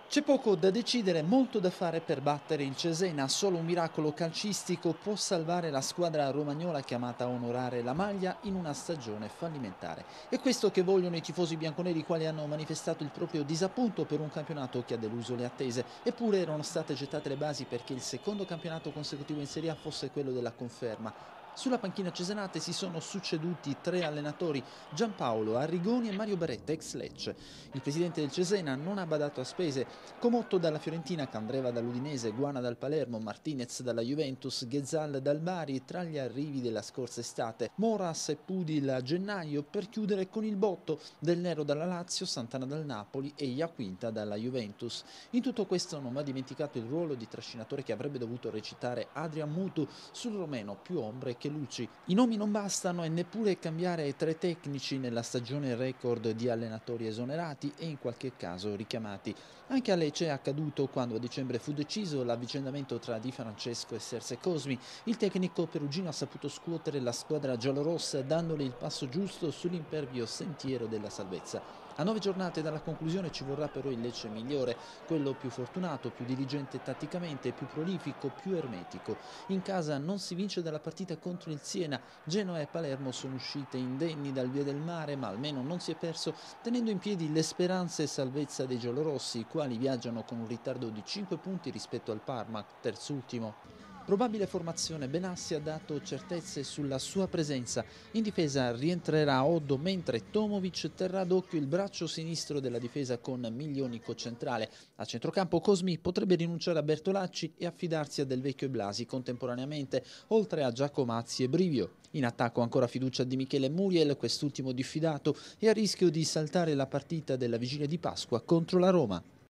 C'è poco da decidere, molto da fare per battere il Cesena. Solo un miracolo calcistico può salvare la squadra romagnola chiamata a onorare la maglia in una stagione fallimentare. È questo che vogliono i tifosi bianconeri, i quali hanno manifestato il proprio disappunto per un campionato che ha deluso le attese. Eppure erano state gettate le basi perché il secondo campionato consecutivo in Serie A fosse quello della conferma. Sulla panchina cesenate si sono succeduti tre allenatori: Giampaolo, Arrigoni e Mario Beretta, ex Lecce. Il presidente del Cesena non ha badato a spese. Comotto dalla Fiorentina, Candreva dall'Udinese, Guana dal Palermo, Martinez dalla Juventus, Ghezal dal Bari tra gli arrivi della scorsa estate, Moras e Pudil a gennaio per chiudere con il botto, Del Nero dalla Lazio, Santana dal Napoli e Iaquinta dalla Juventus. In tutto questo non va dimenticato il ruolo di trascinatore che avrebbe dovuto recitare Adrian Mutu, sul romeno più ombre che luci. I nomi non bastano e neppure cambiare tre tecnici nella stagione record di allenatori esonerati e in qualche caso richiamati. Anche a Lecce è accaduto quando a dicembre fu deciso l'avvicendamento tra Di Francesco e Serse Cosmi. Il tecnico perugino ha saputo scuotere la squadra giallorossa dandole il passo giusto sull'impervio sentiero della salvezza. A 9 giornate dalla conclusione ci vorrà però il Lecce migliore, quello più fortunato, più diligente tatticamente, più prolifico, più ermetico. In casa non si vince dalla partita contro il Siena. Genoa e Palermo sono uscite indenni dal Via del Mare, ma almeno non si è perso, tenendo in piedi le speranze e salvezza dei giallorossi, i quali viaggiano con un ritardo di 5 punti rispetto al Parma, terzultimo. Probabile formazione: Benassi ha dato certezze sulla sua presenza. In difesa rientrerà Oddo, mentre Tomovic terrà d'occhio il braccio sinistro della difesa con Miglionico centrale. A centrocampo Cosmi potrebbe rinunciare a Bertolacci e affidarsi a Del Vecchio e Blasi contemporaneamente, oltre a Giacomazzi e Brivio. In attacco ancora fiducia di Michele Muriel, quest'ultimo diffidato e a rischio di saltare la partita della vigilia di Pasqua contro la Roma.